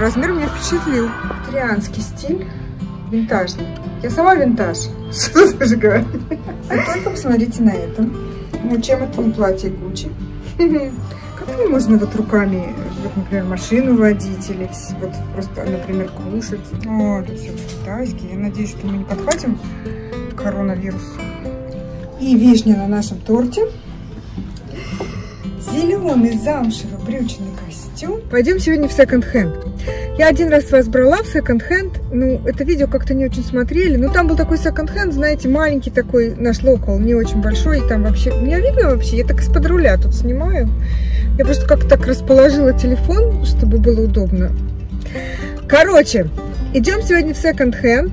размер меня впечатлил. Викторианский стиль, винтажный. Я сама винтаж. Что ты же говоришь? Вы только посмотрите на это. Ну, чем это не платье Гуччи? Как мне можно вот руками, вот, например, машину водить или вот просто, например, кушать? О, тут все китайский. Я надеюсь, что мы не подхватим коронавирус. И вишня на нашем торте. Зеленый замшевый брючный костюм. Пойдем сегодня в секонд-хенд. Я один раз вас брала в секонд-хенд. Ну, это видео как-то не очень смотрели. Но там был такой секонд-хенд, знаете, маленький такой, наш локал, не очень большой. И там вообще, меня видно вообще? Я так из-под руля тут снимаю. Я просто как-то так расположила телефон, чтобы было удобно. Короче, идем сегодня в секонд-хенд.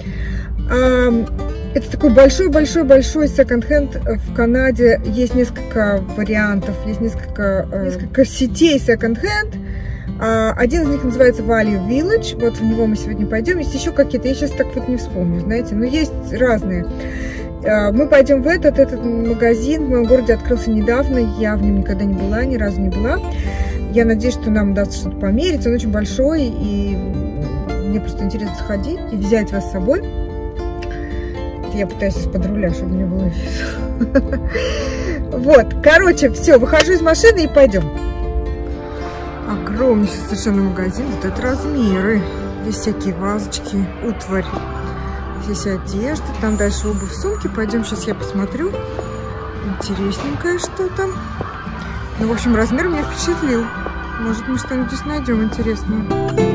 Это такой большой секонд-хенд в Канаде. Есть несколько вариантов, есть несколько сетей секонд-хенд. Один из них называется Value Village. Вот в него мы сегодня пойдем. Есть еще какие-то, я сейчас так вот не вспомню, знаете, но есть разные. Мы пойдем в этот магазин. В моем городе открылся недавно. Я в нем никогда не была, ни разу не была. Я надеюсь, что нам удастся что-то померить. Он очень большой, и мне просто интересно сходить и взять вас с собой. Я пытаюсь из-под руля, чтобы не было видно. Вот, короче, все, выхожу из машины и пойдем. Огромнейший совершенно магазин. Вот это размеры. Здесь всякие вазочки, утварь. Здесь одежда, там дальше обувь, сумки. Пойдем, сейчас я посмотрю. Интересненькое что-то. Ну, в общем, размер меня впечатлил. Может, мы что-нибудь здесь найдем интересное.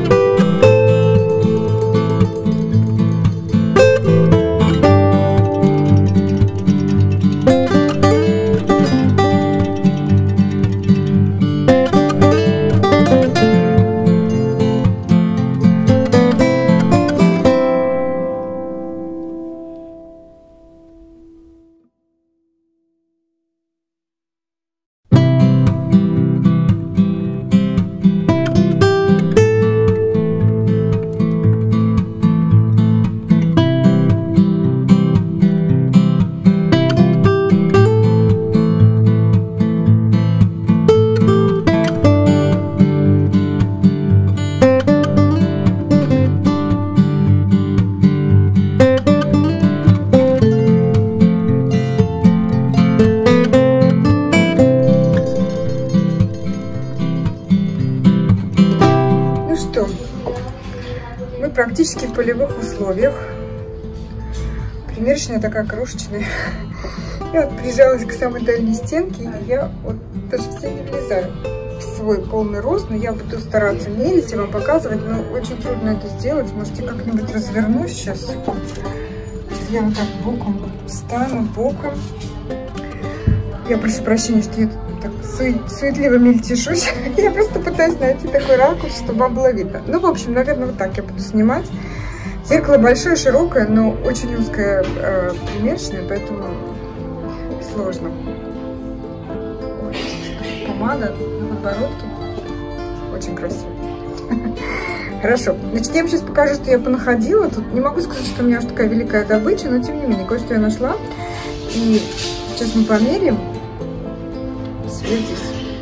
Практически в полевых условиях. Примерочная такая крошечная. Я вот прижалась к самой дальней стенке, и я вот даже все не влезаю в свой полный рост, но я буду стараться мерить и вам показывать, но очень трудно это сделать. Можете как-нибудь развернусь сейчас. Я вот так боком встану, боком. Я прошу прощения, что я так суетливо мельтешусь. Я просто пытаюсь найти такой ракурс, чтобы вам было видно. Ну, в общем, наверное, вот так я буду снимать. Зеркало большое, широкое, но очень узкое, примерочное, поэтому сложно. Ой, помада на подбородке. Очень красиво. Хорошо. Значит, я вам сейчас покажу, что я понаходила. Тут не могу сказать, что у меня уж такая великая добыча, но тем не менее, кое-что я нашла. И сейчас мы померяем. Свет здесь.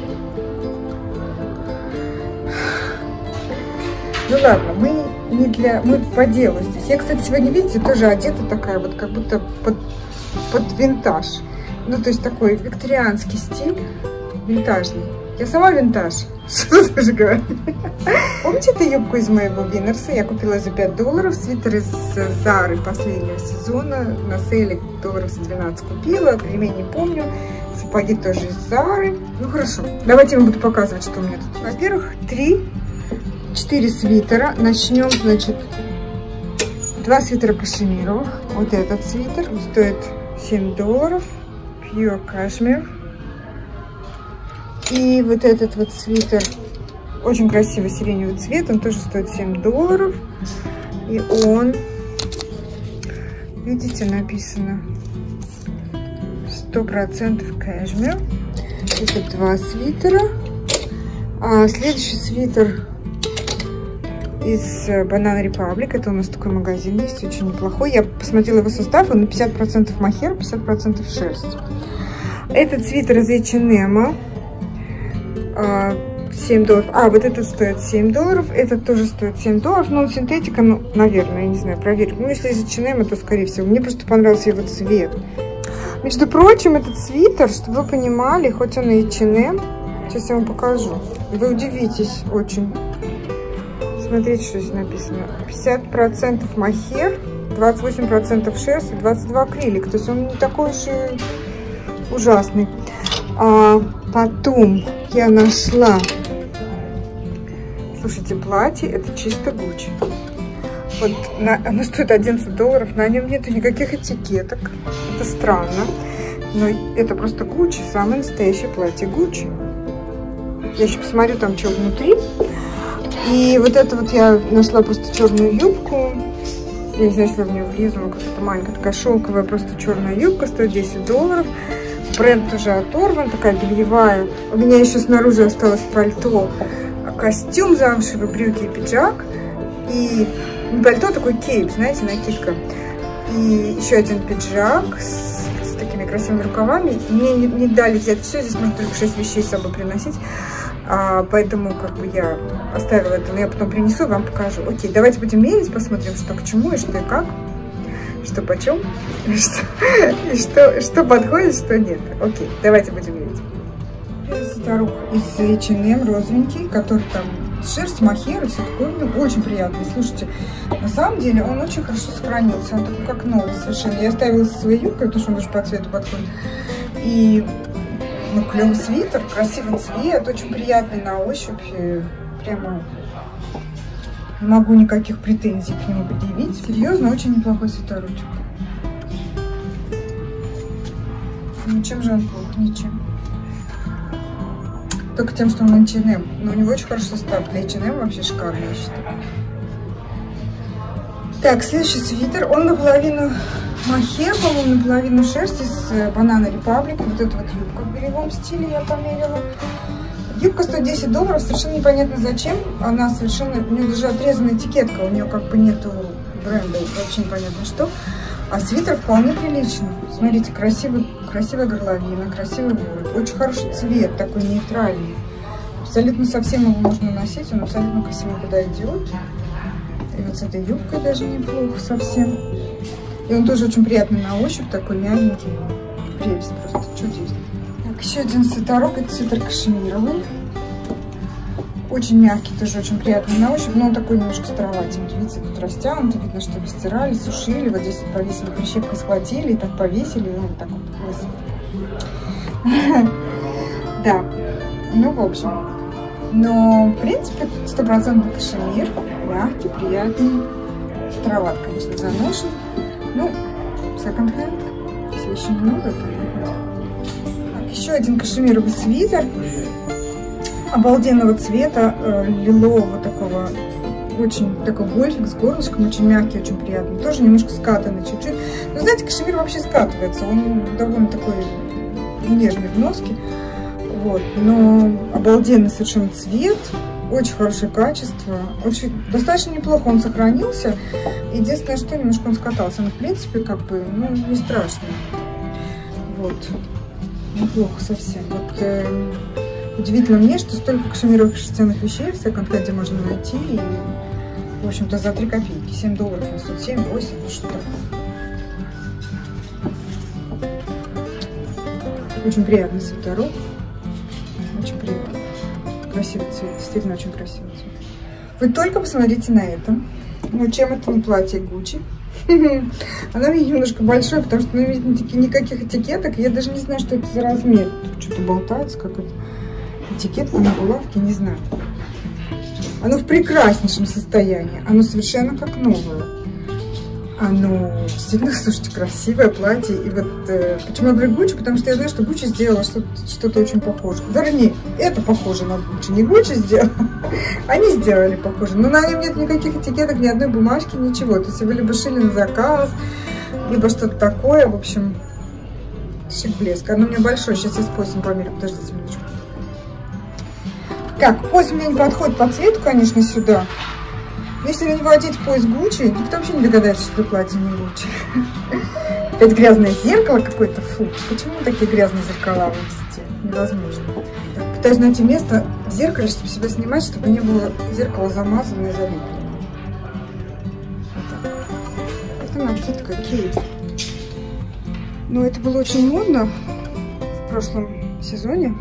Ну ладно, мы по делу здесь. Я, кстати, сегодня, видите, тоже одета такая вот, как будто под винтаж. Ну, то есть такой викторианский стиль, винтажный. Я сама винтаж. Что ты же говоришь? Помните эту юбку из моего Виннерса? Я купила за $5. Свитер из Зары последнего сезона. На сейле долларов за 12 купила. Ремень не помню. Сапоги тоже из Зары. Ну хорошо. Давайте я вам буду показывать, что у меня тут. Во-первых, 4 свитера. Начнем, значит, 2 свитера кашемировых. Вот этот свитер стоит $7. Pure Cashmere. И вот этот вот свитер, очень красивый сиреневый цвет, он тоже стоит $7. И он, видите, написано 100% кашмир. Это 2 свитера. А следующий свитер из Banana Republic. Это у нас такой магазин есть, очень неплохой. Я посмотрела его состав, он на 50% мохер, 50% шерсть. Этот свитер из H&M. $7. А, вот этот стоит $7, этот тоже стоит $7, но он синтетика, ну, наверное, я не знаю, проверю. Ну, если из H&M, то, скорее всего. Мне просто понравился его цвет. Между прочим, этот свитер, чтобы вы понимали, хоть он и H&M, сейчас я вам покажу. Вы удивитесь очень. Смотрите, что здесь написано. 50% мохер, 28% шерсть, 22% акрилик. То есть он не такой уж и ужасный. А потом я нашла, слушайте, платье, это чисто Gucci. Вот оно стоит $11, на нем нету никаких этикеток. Это странно, но это просто Gucci, самое настоящее платье Gucci. Я еще посмотрю там, что внутри. И вот это вот я нашла просто черную юбку. Я не знаю, если я в нее влезу, какая-то маленькая такая шелковая, просто черная юбка, стоит $10. Бренд уже оторван, такая бельевая. У меня еще снаружи осталось пальто, костюм замшевый, брюки и пиджак. И пальто такой кейп, знаете, накидка. И еще один пиджак с такими красивыми рукавами. Мне не дали взять все, здесь можно только 6 вещей с собой приносить. Поэтому как бы я оставила это, но я потом принесу и вам покажу. Окей, давайте будем мерить, посмотрим, что к чему и что и как. Что почем, что подходит, что нет. Окей, давайте будем мерить. Старух из H&M розовенький, который там шерсть, мохер и все такое, ну, очень приятный. Слушайте, на самом деле он очень хорошо сохранился, он такой как новый совершенно. Я оставила со своей юбкой, потому что он даже по цвету подходит. И, ну, клевый свитер, красивый цвет, очень приятный на ощупь, прямо... Не могу никаких претензий к нему предъявить. Серьезно, очень неплохой свитерочек. Ну, чем же он плох? Ничем. Только тем, что он H&M. Но у него очень хороший состав. Для H&M вообще шикарный, я считаю. Так, следующий свитер. Он наполовину мохер, по-моему, наполовину шерсти с Banana Republic. Вот эта вот юбка в бельевом стиле я померила. Юбка стоит $10, совершенно непонятно зачем. Она совершенно, у нее даже отрезанная этикетка, у нее как бы нету бренда, вообще непонятно что. А свитер вполне приличный. Смотрите, красивая горловина, красивый ворот, очень хороший цвет, такой нейтральный. Абсолютно совсем его можно носить, он абсолютно ко всему куда идет. И вот с этой юбкой даже неплохо совсем. И он тоже очень приятный на ощупь, такой мягенький. Прелесть, просто чудесный. Еще один свитерок, это свитер кашемировый. Очень мягкий, тоже очень приятный на ощупь, но он такой немножко староватенький. Видите, тут растянутый, видно, что стирали, сушили. Вот здесь повесили прищепкой, схватили и так повесили, ну, вот так вот. Да, ну, в общем. Но, в принципе, 100% кашемир, мягкий, приятный. Староват, конечно, заношен. Ну, секонд-хенд, все еще не новое, Еще один кашемировый свитер обалденного цвета, лилового такого, очень такой гольфик с горлышком, очень мягкий, очень приятный, тоже немножко скатанный чуть-чуть. Но знаете, кашемир вообще скатывается, он довольно такой нежный в носке, вот, но обалденный совершенно цвет, очень хорошее качество, очень достаточно неплохо он сохранился. Единственное, что немножко он скатался, но в принципе как бы, ну, не страшно, вот. Неплохо совсем. Вот удивительно мне, что столько кашемировых шерстяных вещей в секонд-хенде можно найти. И, в общем-то, за 3 копейки. $7, он стоит 7-8, что такое. Очень приятный свитерок. Очень приятный. Красивый цвет. Действительно очень красивый цвет. Вы только посмотрите на это. Ну, чем это не платье Gucci? Она мне немножко большое, потому что, ну, видите, никаких этикеток. Я даже не знаю, что это за размер. Тут что-то болтается, какая-то этикетка на булавке, не знаю. Оно в прекраснейшем состоянии. Оно совершенно как новое. Оно действительно, слушайте, красивое платье. И вот почему я говорю Gucci? Потому что я знаю, что Gucci сделала что-то очень похожее. Вернее, это похоже на Gucci. Не Gucci сделала, они сделали похоже. Но на нем нет никаких этикеток, ни одной бумажки, ничего. То есть его либо шили на заказ, либо что-то такое. В общем, шик-блеск. Оно у меня большое. Сейчас я с поясом померю. Подождите минуточку. Так, пояс у меня не подходит по цвету, конечно, сюда. Если на него одеть пояс Gucci, никто вообще не догадается, что это платье не Gucci. Опять грязное зеркало какое-то, фу. Почему такие грязные зеркала в везде? Невозможно. Так, Пытаюсь найти место в зеркале, чтобы себя снимать, чтобы не было зеркало замазано и залипло. Это накидка Кейт. Но это было очень модно в прошлом сезоне.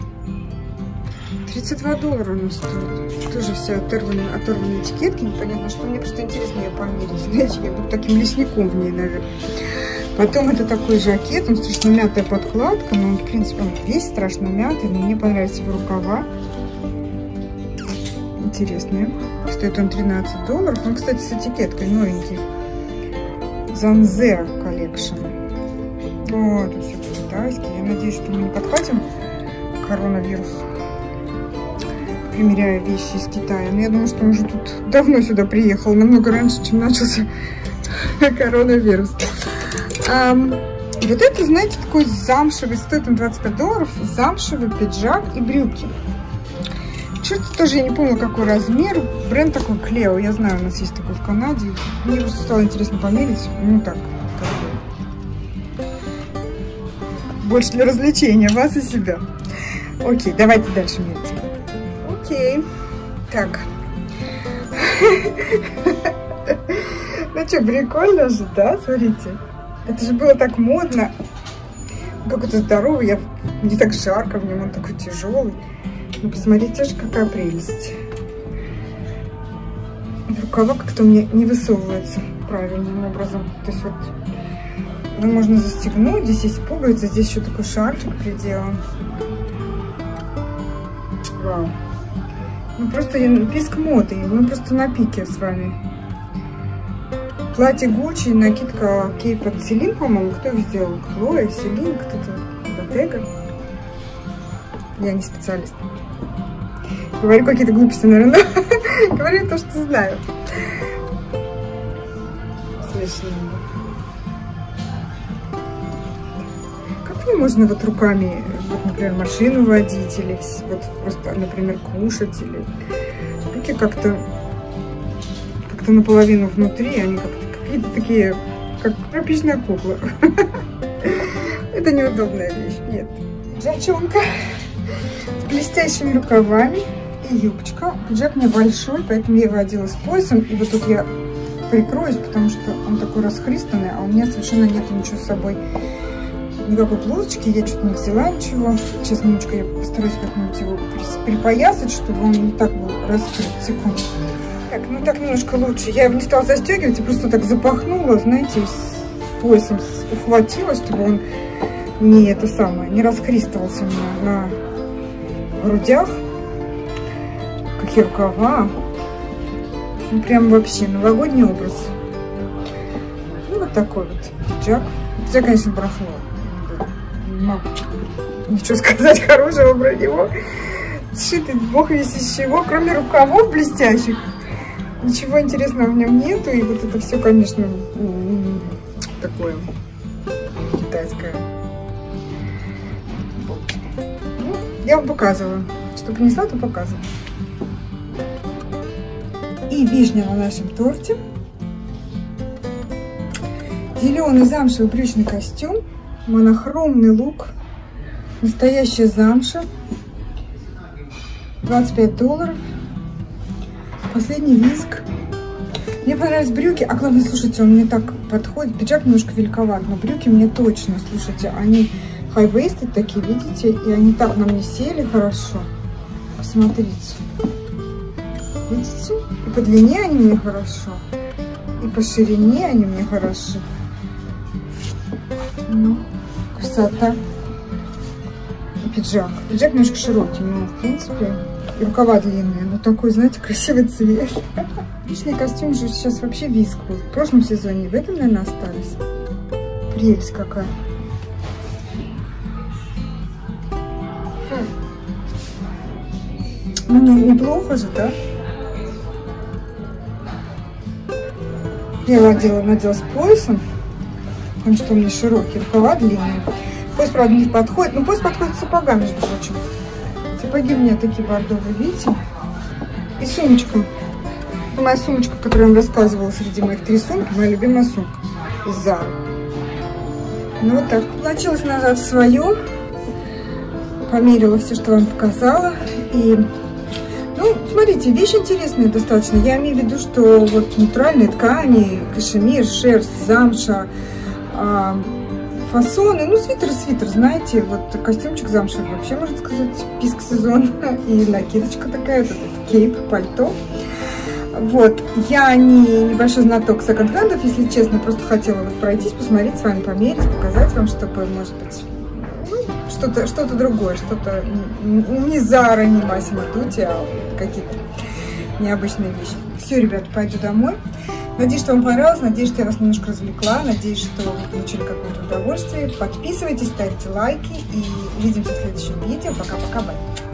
$32 она стоит. Тоже все оторванные этикетки. Непонятно, что. Мне просто интересно ее померить. Знаете, я буду таким лесником в ней, наверное. Потом это такой жакет. Он страшно мятая подкладка. Но он, в принципе, он весь страшно мятый. Но мне понравились его рукава. Интересные. Стоит он $13. Он, кстати, с этикеткой новенький. Занзе коллекшн. Вот, тут все по-китайски. Я надеюсь, что мы не подхватим коронавирус, примеряя вещи из Китая. Но я думаю, что он уже тут давно сюда приехал, намного раньше, чем начался коронавирус. И вот это, знаете, такой замшевый, стоит он $25, замшевый пиджак и брюки. Черт, тоже я не помню, какой размер. Бренд такой Клео, я знаю, у нас есть такой в Канаде. Мне просто стало интересно померить. Ну так, больше для развлечения вас и себя. Окей, давайте дальше мерить. Окей. Так. Ну что, прикольно же, да? Смотрите. Это же было так модно. Какой-то здоровый. Не так жарко в нем, он такой тяжелый. Ну, посмотрите же, какая прелесть. Рукава как-то у меня не высовывается правильным образом. То есть вот его можно застегнуть. Здесь есть пуговица, здесь еще такой шарфик приделан. Вау. Ну просто писк моды. Мы просто на пике с вами. Платье Гуччи, накидка Кейт под Селин, по-моему. Кто их сделал? Хлоя, Селин, кто-то. Bottega. Я не специалист. Говорю какие-то глупости, наверное. Говорю то, что знаю. Смешно. Как мне можно вот руками, вот, например, машину водить, или вот просто, например, кушать, или руки как-то наполовину внутри, они как-то какие-то такие, как тряпичная кукла. Это неудобная вещь. Нет. Джачонка с блестящими рукавами и юбочка. Пиджак у меня большой, поэтому я его одела с поясом. И вот тут я прикроюсь, потому что он такой расхристанный, а у меня совершенно нет ничего с собой. Никакой блузочки, я что-то не взяла ничего. Сейчас немножко я постараюсь как-нибудь его припоясать, чтобы он не так был раскрыт. Секунду. Так, ну так немножко лучше. Я его не стала застегивать, просто так запахнула, знаете, с поясом ухватила, чтобы он не расхристывался у меня на грудях. Какие рукава. Ну прям вообще новогодний образ. Ну вот такой вот пиджак. Пиджак, конечно, барахло. Не могу ничего сказать хорошего про него. Сшитый бог весь из чего, кроме рукавов блестящих. Ничего интересного в нем нету. И вот это все, конечно, такое китайское. Ну, я вам показываю. Что принесла, то показываю. И вишня на нашем торте. Зеленый замшевый брючный костюм. Монохромный лук. Настоящая замша. $25. Последний виск. Мне понравились брюки. А главное, слушайте, он мне так подходит. Пиджак немножко великоват, но брюки мне точно, слушайте, они high-waisted такие, видите? И они так на мне сели хорошо. Посмотрите. Видите? И по длине они мне хорошо. И по ширине они мне хороши. Ну, красота. И пиджак. Пиджак немножко широкий, но в принципе и рукава длинные. Но такой, знаете, красивый цвет. Личный костюм же сейчас вообще виск был. В прошлом сезоне, в этом, наверное, остались. Прелесть какая. Ну, неплохо же, да? Я его надела с поясом. Он что у меня широкий, рукава длинные. Пояс, правда, не подходит. Но пояс подходит с сапогами, между прочим. Сапоги у меня такие бордовые, видите? И сумочка. Это моя сумочка, которую я вам рассказывала среди моих 3 сумки. Моя любимая сумка из Зары. Ну вот так. Получилось назад в свое. померила все, что вам показала. И, ну, смотрите, вещи интересные достаточно. Я имею в виду, что вот натуральные ткани, кашемир, шерсть, замша, фасоны, ну, свитер, знаете, вот костюмчик замшевый, вообще, можно сказать, писк сезон. И накидочка такая, вот этот кейп, пальто. Вот, я не небольшой знаток секонд-хендов, если честно, просто хотела вот пройтись, посмотреть, с вами померить, показать вам, чтобы, может быть, ну, что-то другое, что-то не Zara, не Massimo Dutti, а какие-то необычные вещи. Все, ребята, пойду домой. Надеюсь, что вам понравилось, надеюсь, что я вас немножко развлекла, надеюсь, что вы получили какое-то удовольствие. Подписывайтесь, ставьте лайки и увидимся в следующем видео. Пока-пока, бай!